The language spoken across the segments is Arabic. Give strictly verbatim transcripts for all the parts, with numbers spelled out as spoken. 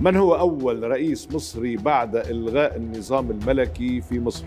من هو أول رئيس مصري بعد إلغاء النظام الملكي في مصر؟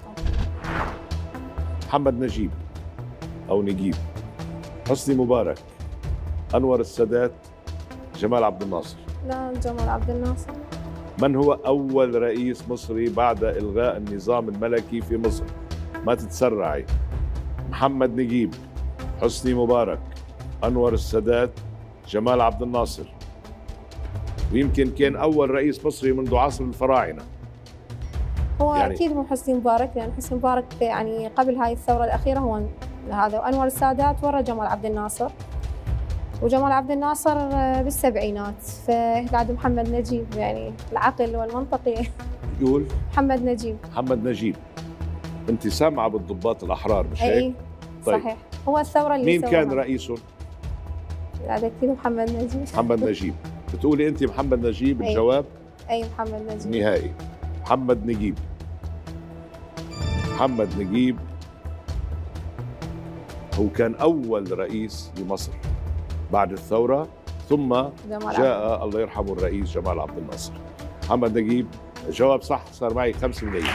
محمد نجيب أو نجيب، حسني مبارك، أنور السادات، جمال عبد الناصر. لا، جمال عبد الناصر. من هو أول رئيس مصري بعد إلغاء النظام الملكي في مصر؟ ما تتسرعي. محمد نجيب، حسني مبارك، أنور السادات، جمال عبد الناصر. ويمكن كان أول رئيس مصري منذ عصر الفراعنة. هو يعني أكيد مو حسني مبارك، لأن حسني مبارك يعني قبل هاي الثورة الأخيرة هو هذا، وأنور السادات ورا جمال عبد الناصر، وجمال عبد الناصر بالسبعينات، فبعد محمد نجيب يعني العقل والمنطقي يقول محمد نجيب. محمد نجيب. أنت سامعة بالضباط الأحرار مش هيك؟ أي طيب. صحيح، هو الثورة اللي مين كان رئيسهم؟ هذا أكيد محمد نجيب. محمد نجيب. بتقولي أنت محمد نجيب الجواب؟ أي محمد نجيب نهائي. محمد نجيب. محمد نجيب هو كان أول رئيس لمصر بعد الثورة، ثم جاء الله يرحمه الرئيس جمال عبد الناصر. محمد نجيب الجواب صح، صار معي خمسة ملايين.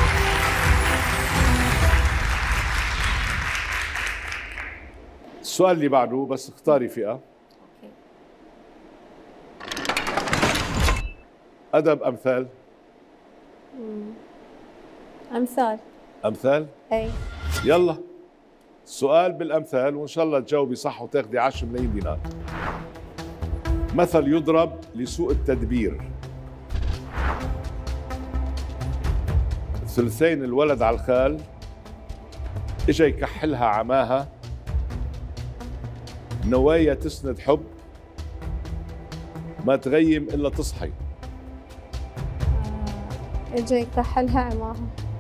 السؤال اللي بعده بس اختاري فئة. أدب أمثال. أمثال. أمثال؟ أي. يلا السؤال بالأمثال، وإن شاء الله تجاوبي صح وتاخدي عشرة ملايين دينار. مثل يضرب لسوء التدبير: ثلثين الولد على الخال، إجا يكحلها عماها، نوايا تسند حب، ما تغيم إلا تصحي. إجا يكحلها عماها.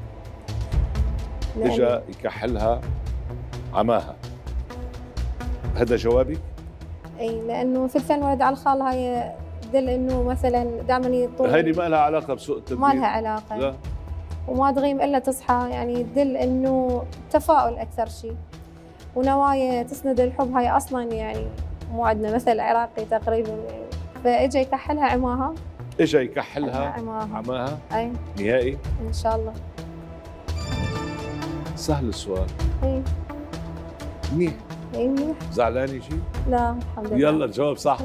إجا يكحلها عماها. هذا جوابي؟ اي، لانه ثلثين ولد على الخال هاي تدل انه مثلا دائما يطول. هيدي ما لها علاقه بسوء التدبير. ما لها علاقه. لا. وما تغيم الا تصحى، يعني تدل انه تفاؤل اكثر شيء. ونوايا تسند الحب هاي اصلا يعني مو عندنا مثل عراقي تقريبا يعني. فاجا يكحلها عماها. اجا يكحلها عماها. عماها. اي نهائي؟ ان شاء الله. سهل السؤال. اي منيح. اي منيح. زعلانه شيء؟ لا الحمد لله. يلا الجواب صح.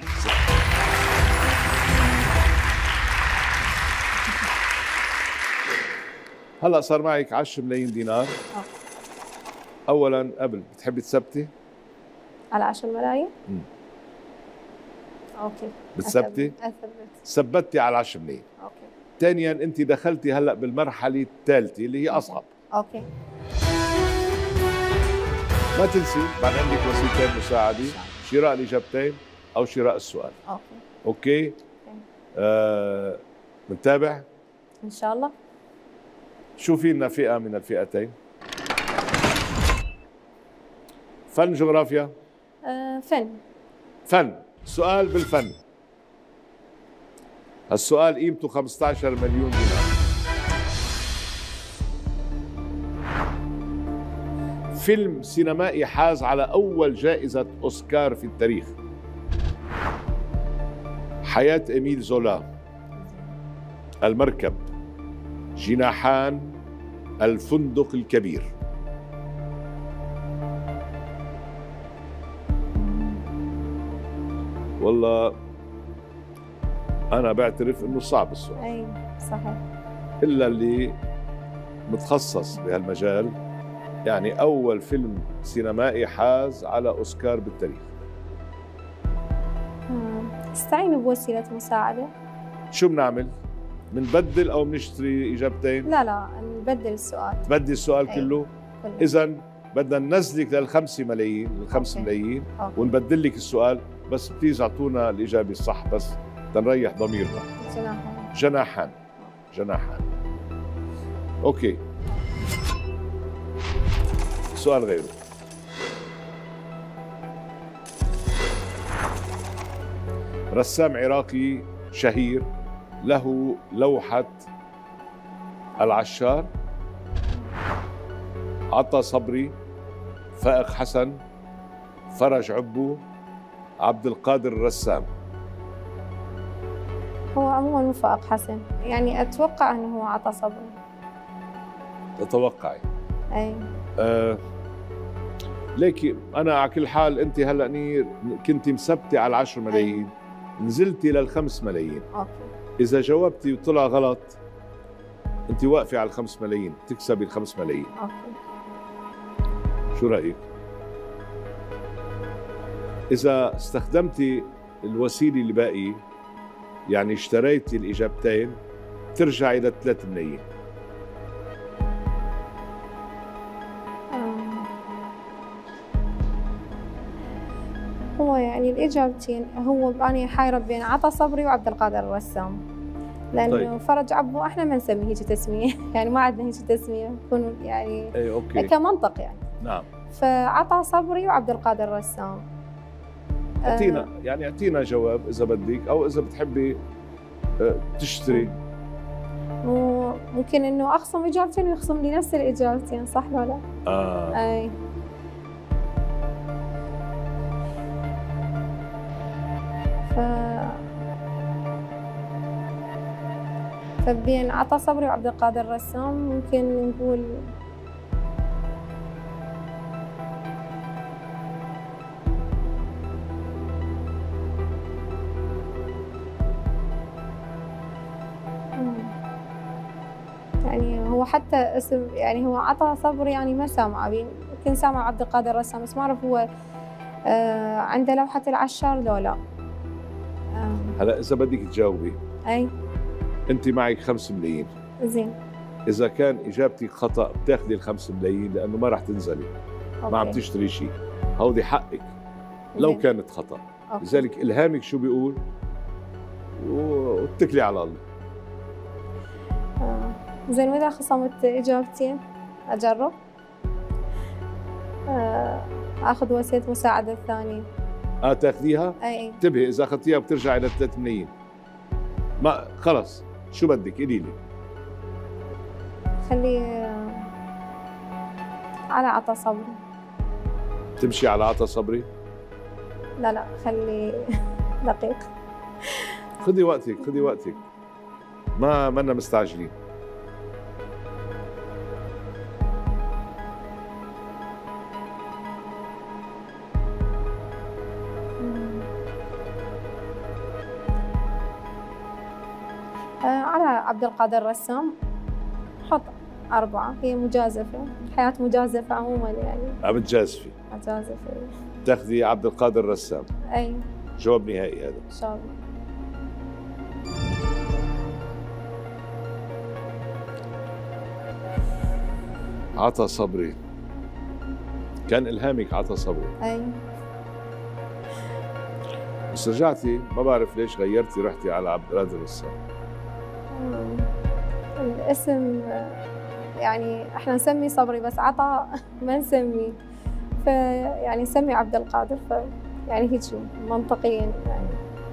هلا صار معك عشرة ملايين دينار. أوه. اولا قبل بتحبي تثبتي؟ على عشرة ملايين؟ امم اوكي. بتثبتي؟ اثبت. ثبتي على عشرة ملايين. اوكي. ثانيا انت دخلتي هلا بالمرحله الثالثه اللي هي اصعب. اوكي. ما تنسي بعد عندك وسيلتين مساعده: شراء الاجابتين او شراء السؤال. اوكي. اوكي. آه، بنتابع ان شاء الله. شوفي لنا فئه من الفئتين. فن جغرافيا؟ آه، فن. فن. سؤال بالفن. السؤال قيمته خمسة عشر مليون دينار. فيلم سينمائي حاز على أول جائزة أوسكار في التاريخ: حياة إميل زولا، المركب، جناحان، الفندق الكبير. والله أنا بعترف إنه صعب السؤال. أي صحيح. إلا اللي متخصص بهالمجال، يعني أول فيلم سينمائي حاز على أوسكار بالتاريخ. استعينوا بوسيلة مساعدة. شو بنعمل؟ بنبدل أو بنشتري إجابتين؟ لا لا، نبدل السؤال. تبدل السؤال أي. كله؟ كله. إذا بدنا ننزلك للخمسة ملايين، للخمس ملايين، ونبدل لك السؤال، بس بليز أعطونا الإجابة الصح بس تنريح ضميرنا. جناحان. جناحان. جناحان. أوكي. سؤال غيره. رسام عراقي شهير له لوحة العشار: عطا صبري، فائق حسن، فرج عبو، عبد القادر الرسام. هو عموما مفائق حسن، يعني اتوقع انه هو عطى صبر. تتوقعي؟ اي. آه ليكي انا على كل حال انت هلا نير كنتي مثبتي على العشر ملايين، نزلتي للخمس ملايين. اوكي. اذا جاوبتي وطلع غلط انت واقفه على الخمس ملايين، تكسبي الخمس ملايين. اوكي. شو رايك؟ اذا استخدمتي الوسيله اللي باقي، يعني اشتريتي الاجابتين، ترجعي ل ثلاثة ملايين. هو يعني الإجابتين، هو أنا حايرة بين عطا صبري وعبد القادر الرسام، لأنه طيب. فرج عبو احنا ما نسميه هيك تسمية، يعني ما عندنا هيك تسمية، يكون يعني اي اوكي كمنطق يعني. نعم. فعطا صبري وعبد القادر الرسام. اعطينا آه يعني اعطينا جواب اذا بدك، او اذا بتحبي تشتري. ممكن انه اخصم اجابتين ويخصم لي نفس الاجابتين، صح ولا لا؟ اه اي. ف فبين عطا صبري وعبد القادر الرسام ممكن نقول يعني هو حتى اسم، يعني هو عطا صبري يعني ما سامعه، يمكن سامع عبد القادر الرسام بس ما اعرف هو آه عنده لوحة العشار لو لا. آه. هلا إذا بدك تجاوبي أي أنت معك خمس ملايين. زين. إذا كان إجابتك خطأ بتاخذي الخمس ملايين لأنه ما راح تنزلي. أوكي. ما عم تشتري شيء، هودي حقك لو زين. كانت خطأ. أوكي. لذلك إلهامك شو بيقول؟ واتكلي على الله. آه. زين وإذا خصمت إجابتين أجرب؟ آه. آخذ وسيلة مساعدة الثانية. اه تاخذيها؟ اي. انتبهي اذا اخذتيها بترجعي ل ثلاثة ملايين. ما خلص شو بدك قولي لي؟ خلي على عطا صبري. تمشي على عطا صبري؟ لا لا خلي دقيق. خذي وقتك خذي وقتك، ما منا مستعجلين. على عبد القادر الرسام حط أربعة، هي مجازفة، الحياة مجازفة عموما يعني. عم تجازفي؟ مجازفة. تاخذي عبد القادر الرسام. أي. جواب نهائي هذا؟ إن شاء الله. عطا صبري، كان إلهامك عطا صبري. أي. بس رجعتي ما بعرف ليش غيرتي رحتي على عبد القادر الرسام. الاسم يعني احنا نسمي صبري بس عطا ما نسميه، فيعني نسمي عبد القادر، ف يعني هيك منطقيا يعني.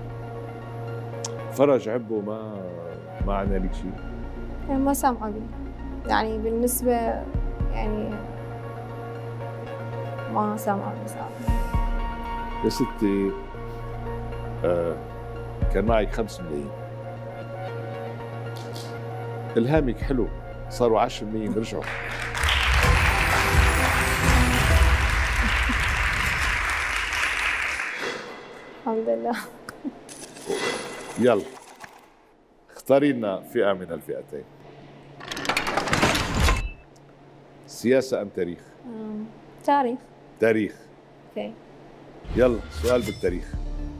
فرج عبو ما ما عنا لك شيء؟ يعني ما سامعه بي، يعني بالنسبة يعني ما سامعه بصراحة. يا ستي آه كان معك خمس ملايين، إلهامك حلو، صاروا عشرة ملايين رجعوا. الحمد لله. يلا اختاري لنا فئة من الفئتين، سياسة أم تاريخ؟ تاريخ. تاريخ. اوكي. يلا سؤال بالتاريخ.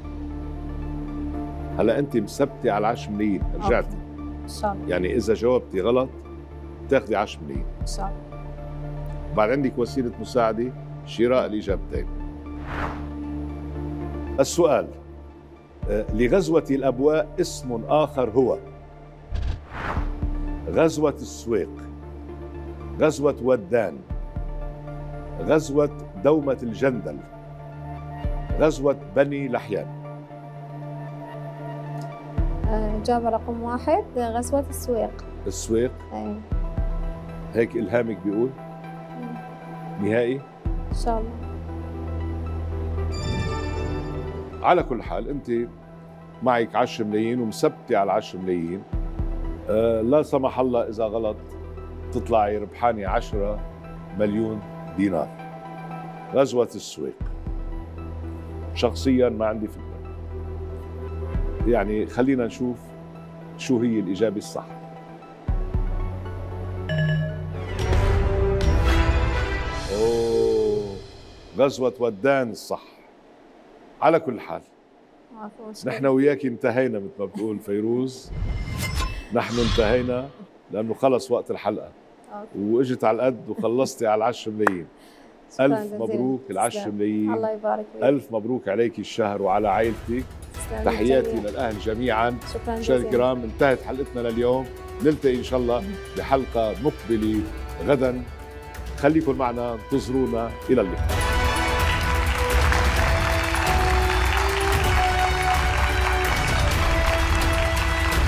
هلا أنت مثبتي على عشرة ملايين، رجعتي. إن شاء الله. يعني إذا جاوبتي غلط تاخذي عشرة ملايين. إن شاء الله. بعد عندك وسيلة مساعدة شراء الإجابتين. السؤال: لغزوة الأبواء اسم آخر هو غزوة السويق، غزوة ودان، غزوة دومة الجندل، غزوة بني لحيان. إجابة رقم واحد غزوة السويق. السويق؟ أي. هيك إلهامك بيقول؟ نهائي؟ إن شاء الله. على كل حال أنت معك عشرة ملايين ومثبتة على عشرة ملايين، آه لا سمح الله إذا غلط تطلعي ربحانة عشرة مليون دينار. غزوة السويق شخصيا ما عندي فكرة، يعني خلينا نشوف شو هي الإجابة الصح. أوه، غزوة ودان الصح. على كل حال نحن وياك انتهينا مثل ما بتقول فيروز، نحن انتهينا لأنه خلص وقت الحلقة واجت على القد وخلصتي على العشرة ملايين. ألف مبروك العشرة ملايين. الله يبارك فيك. ألف مبروك عليك الشهر وعلى عائلتك. تحياتي للأهل جميعا. شكرا مشاهدينا الكرام، انتهت حلقتنا لليوم، نلتقي إن شاء الله بحلقة مقبلة غدا. خليكم معنا، انتظرونا، إلى اللقاء.